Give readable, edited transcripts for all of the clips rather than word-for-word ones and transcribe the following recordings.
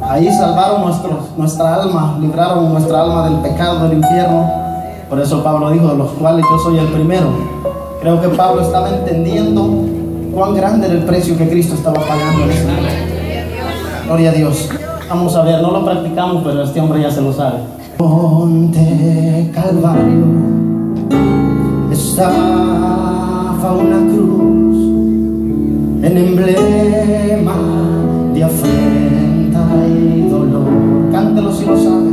Ahí salvaron nuestra alma, libraron nuestra alma del pecado, del infierno. Por eso Pablo dijo, de los cuales yo soy el primero. Creo que Pablo estaba entendiendo cuán grande era el precio que Cristo estaba pagando. Gloria a Dios. Vamos a ver, no lo practicamos, pero este hombre ya se lo sabe. Monte Calvario estaba una cruz, en emblema de afrenta y dolor. Cántelo si lo sabe.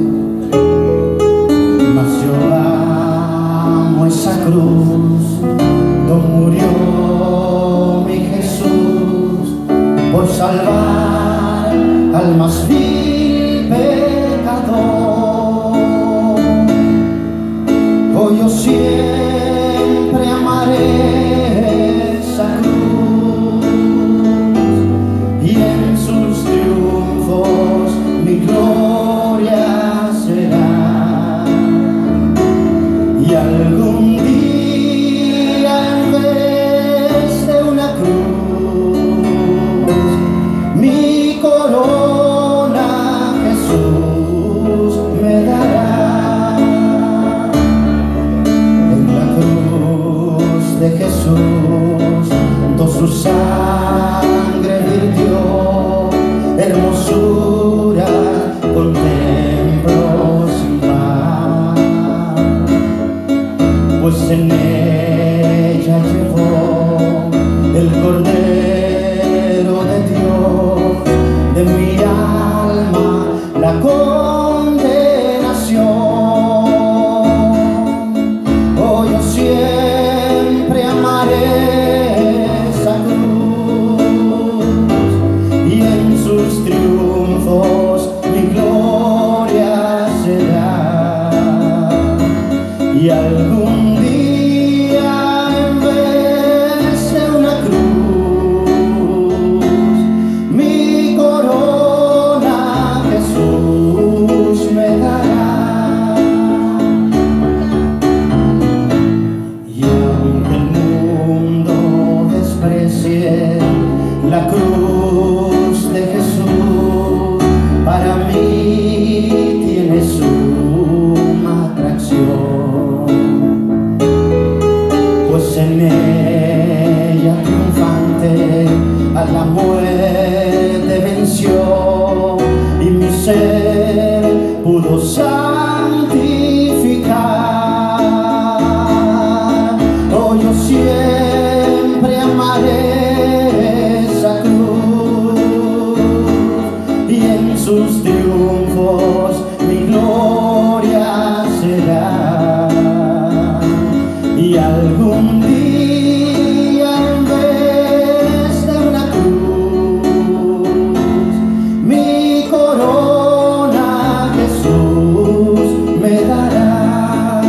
Mas yo amo esa cruz, donde murió mi Jesús por salvar al más vil pecador. Hoy yo siempre amaré esa cruz, y en sus triunfos mi gloria será. Y algún día, en vez de una cruz, mi corona Jesús me dará. En la cruz de Jesús, donde su sangre virtió, hermosura contemplo sin par, pues en ella llevó el Cordero de Dios de mi alma la condenación. Oh, yo siempre amaré esa cruz, y en sus triunfos mi gloria será. Y algún día, en vez de una cruz, mi corona Jesús me dará. Y aunque el mundo desprecie la cruz de Jesús, para mí tiene suma atracción, pues en ella triunfante a la muerte venció, y mi ser pudo santificar. Oh, yo siempre amaré esa cruz, y en sus triunfos mi gloria será. Y algún día, en vez de una cruz, mi corona Jesús me dará.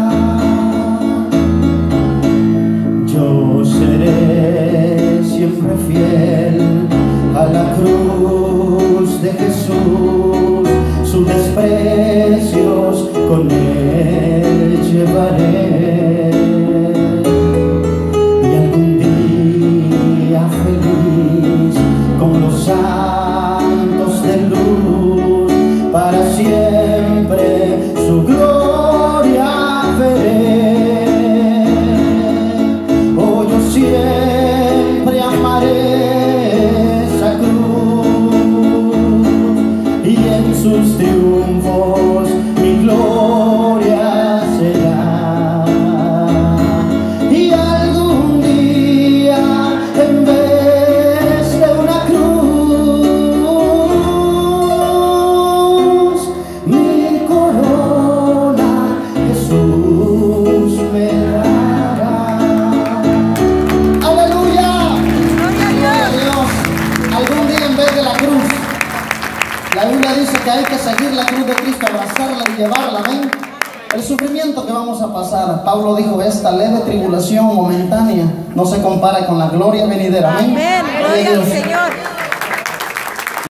Yo seré siempre fiel a la cruz de Jesús, sus desprecios con él llevaré. Y algún día feliz con los santos de luz, para siempre su gloria veré. Oh, yo siempre amaré esa cruz, y en sus triunfos mi gloria será. Y algún día, en vez de una cruz, mi corona Jesús me dará. ¡Aleluya! ¡Gloria a Dios! Algún día, en vez de la cruz, la Biblia dice que hay que seguir la cruz de Cristo, abrazarla y llevarla, amén. El sufrimiento que vamos a pasar, Pablo dijo, esta leve tribulación momentánea no se compara con la gloria venidera, amén. Amén, gloria al Señor.